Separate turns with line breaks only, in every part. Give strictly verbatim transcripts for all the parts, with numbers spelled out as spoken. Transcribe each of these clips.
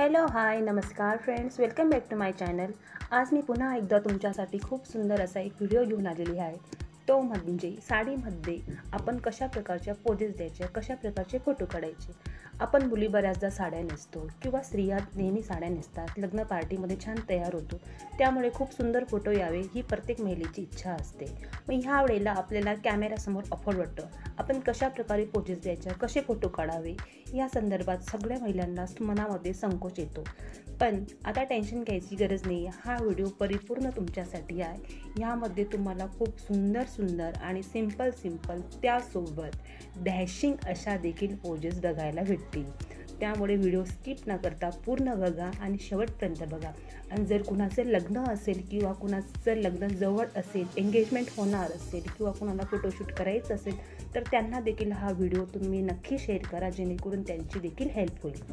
Hello hi नमस्कार friends, welcome back to my channel. आज मी पुन्हा एकदा तुमच्यासाठी खूप सुंदर असा एक व्हिडिओ घेऊन आलेली आहे। तो म्हणजे साडीमध्ये आपण कशा प्रकारच्या पोजेस द्यायच्या, कशा प्रकारचे फोटो काढायचे। आपण मुली बऱ्याचदा साड्या नेसतो किंवा स्त्रिया नेहमी साड्या नेसतात, लग्न पार्टीमध्ये छान तयार होतो, त्यामुळे खूप सुंदर फोटो यावे ही प्रत्येक महिलेची इच्छा असते। मग ह्या वेळेला आपल्याला कॅमेरासमोर ऑफर वाटतं, आपण कशा प्रकारे पोजेस द्यायच्या, कसे फोटो काढावे या संदर्भात सगळ्या महिलांना मनामध्ये संकोच येतो। पण आता टेन्शन घ्यायची गरज नाही, हा व्हिडिओ परिपूर्ण तुमच्यासाठी आहे। ह्यामध्ये तुम्हाला खूप सुंदर सुंदर आणि सिंपल सिंपल त्यासोबत डॅशिंग अशा देखील पोजेस बघायला भेटतील। त्यामुळे व्हिडिओ स्किप न करता पूर्ण बघा आणि शेवटपर्यंत बघा। आणि जर कुणाचे लग्न असेल किंवा कुणाचं लग्न जवळ असेल, एंगेजमेंट होणार असेल किंवा कुणाला फोटोशूट करायचं असेल तर त्यांना देखील हा व्हिडिओ तुम्ही नक्की शेअर करा, जेणेकरून त्यांची देखील हेल्प होईल।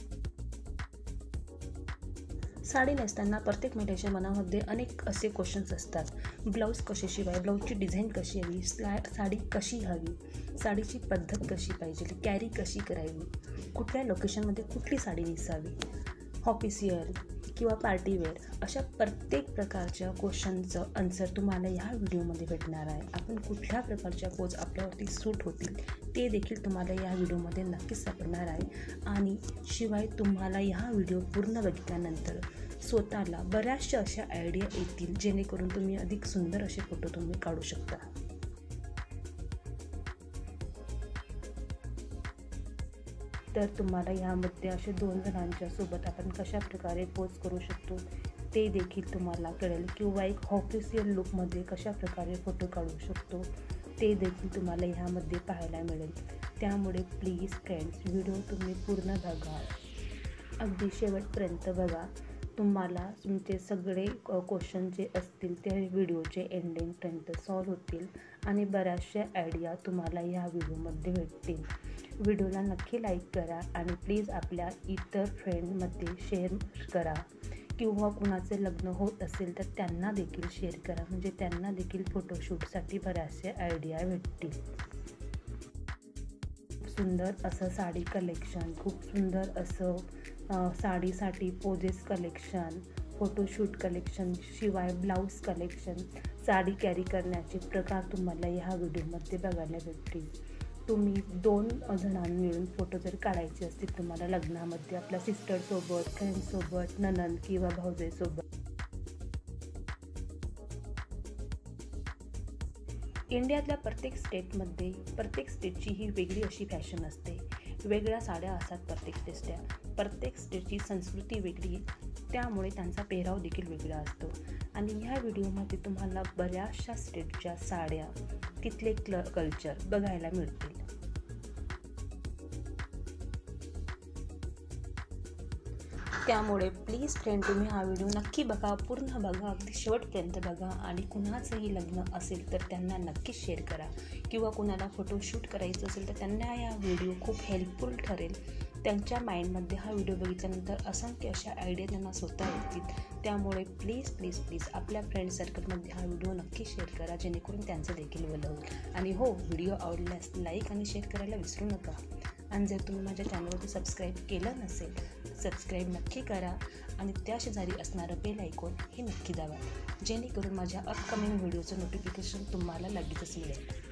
साडी नेसताना प्रत्येक महिलेच्या मनामध्ये अनेक असे क्वेश्चन्स असतात। ब्लाऊज कसे शिवाय, ब्लाऊजची डिझाईन कशी हवी, साडी कशी हवी, साडीची पद्धत कशी पाहिजे, कॅरी कशी करावी, कुठल्या लोकेशनमध्ये कुठली साडी नेसावी, ऑफिशियल किंवा पार्टीवेअर, अशा प्रत्येक प्रकारच्या क्वेश्चनचं आन्सर तुम्हाला ह्या व्हिडिओमध्ये भेटणार आहे। आपण कुठल्या प्रकारच्या पोज आपल्यावरती सूट होतील ते देखील तुम्हाला या व्हिडिओमध्ये नक्कीच सापडणार आहे। आणि शिवाय तुम्हाला ह्या व्हिडिओ पूर्ण बघितल्यानंतर स्वतःला बऱ्याचशा अशा आयडिया येतील, जेणेकरून तुम्ही अधिक सुंदर असे फोटो तुम्ही काढू शकता। तर तुम्हाला यामध्ये असे दोन जणांच्या सोबत आपण कशा प्रकारे पोज करू शकतो ते देखील तुम्हाला कळेल, किंवा एक ऑफिशियल लुकमध्ये कशा प्रकारे फोटो काढू शकतो ते देखील तुम्हाला ह्यामध्ये पाहायला मिळेल। त्यामुळे प्लीज फ्रेंड्स, व्हिडिओ तुम्ही पूर्ण बघा, अगदी शेवटपर्यंत बघा। तुम्हाला तुमचे सगळे क्वेश्चन जे असतील ते व्हिडिओचे एंडिंगपर्यंत सॉल्व होतील आणि बऱ्याचशा आयडिया तुम्हाला ह्या व्हिडिओमध्ये भेटतील। व्हिडिओला नक्की लाईक करा आणि प्लीज आपल्या इतर फ्रेंडमध्ये शेअर करा, किंवा कुणाचे लग्न होत असेल तर त्यांना देखील शेअर करा, म्हणजे त्यांना देखील फोटोशूटसाठी बऱ्याचशा आयडिया भेटतील। सुंदर असं साडी कलेक्शन, खूप सुंदर असं साडीसाठी पोजेस कलेक्शन, फोटोशूट कलेक्शन, शिवाय ब्लाऊज कलेक्शन, साडी कॅरी करण्याचे प्रकार तुम्हाला ह्या व्हिडिओमध्ये बघायला भेटतील। तुम्ही दोन जणांनी मिळून फोटो जर काढायचे असतील तुम्हाला लग्नामध्ये, आपल्या सिस्टरसोबत, फ्रेंडसोबत, ननंद किंवा भाऊजेसोबत। इंडियातल्या प्रत्येक स्टेटमध्ये प्रत्येक स्टेटची ही वेगळी अशी फॅशन असते, वेगळ्या साड्या असतात प्रत्येक स्टेटच्या, प्रत्येक स्टेटची संस्कृती वेगळी, त्यामुळे त्यांचा पेहराव देखील वेगळा असतो। आणि ह्या व्हिडिओमध्ये तुम्हाला बऱ्याचशा स्टेटच्या साड्या, तिथले क्ल कल्चर बघायला मिळतील। त्यामुळे प्लीज फ्रेंड, तुम्ही हा व्हिडिओ नक्की बघा, पूर्ण बघा, अगदी शेवटपर्यंत बघा। आणि कुणाचंही लग्न असेल तर त्यांना नक्कीच शेअर करा, किंवा कुणाला फोटोशूट करायचं असेल तर त्यांना हा व्हिडिओ खूप हेल्पफुल ठरेल। त्यांच्या माइंडमध्ये हा व्हिडिओ बघितल्यानंतर असंख्य अशा आयडिया त्यांना स्वतः येतील। त्यामुळे प्लीज प्लीज प्लीज आपल्या फ्रेंड सर्कलमध्ये हा व्हिडिओ नक्की शेअर करा, जेणेकरून त्यांचं देखील भलं होईल। आणि हो, व्हिडिओ आवडल्यास लाईक आणि शेअर करायला विसरू नका। आणि जर तुम्ही माझ्या चॅनलवरती सबस्क्राईब केलं नसेल, सबस्क्राईब नक्की करा आणि त्या शेजारी असणारं बेल आयकॉन हे नक्की दाबा, जेणेकरून माझ्या अपकमिंग व्हिडिओचं नोटिफिकेशन तुम्हाला लगेचच मिळेल।